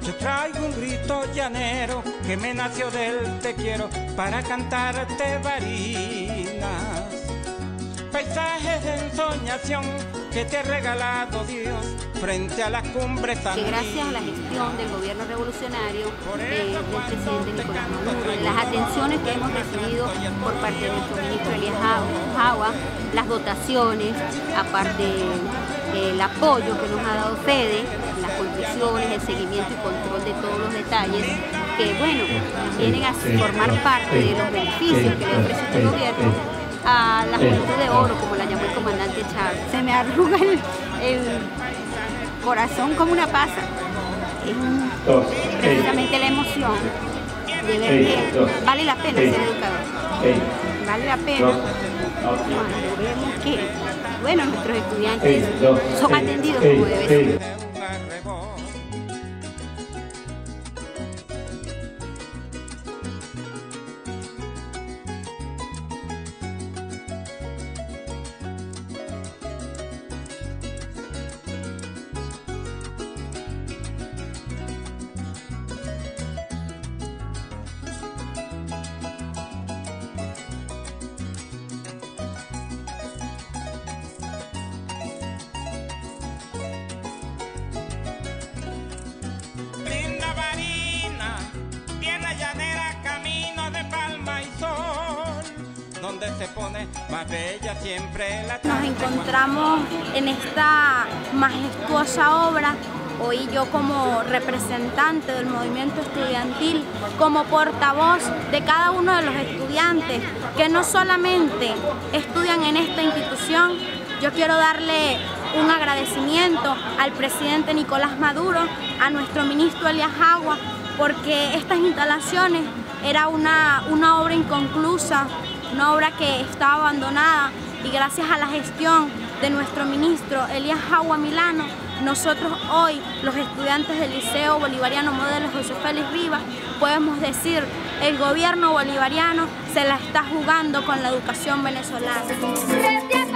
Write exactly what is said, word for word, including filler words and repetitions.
Te traigo un grito llanero que me nació del te quiero para cantarte varinas. Paisajes de ensoñación que te ha regalado Dios frente a las cumbres que gracias a la gestión del gobierno revolucionario eh, del presidente Nicolás Maduro, de las atenciones que hemos recibido por parte de nuestro ministro Elías Jagua, las dotaciones, aparte el apoyo que nos ha dado Fede, las construcciones, el seguimiento y control de todos los detalles, que bueno, vienen a formar parte de los beneficios que le ofrece este gobierno a la juventud de oro, como la llamó el comandante Chávez. Se me arruga el, el corazón como una pasa. Es precisamente la emoción de ver que vale la pena ser educador. Vale la pena cuando vemos que, bueno, nuestros estudiantes son atendidos como debe ser. Donde se pone más bella siempre la Nos encontramos en esta majestuosa obra, hoy yo como representante del movimiento estudiantil, como portavoz de cada uno de los estudiantes que no solamente estudian en esta institución. Yo quiero darle un agradecimiento al presidente Nicolás Maduro, a nuestro ministro Elías Jagua, porque estas instalaciones era una, una obra inconclusa, una obra que estaba abandonada, y gracias a la gestión de nuestro ministro Elías Jagua Milano, nosotros hoy, los estudiantes del Liceo Bolivariano Modelo José Félix Rivas, podemos decir, el gobierno bolivariano se la está jugando con la educación venezolana.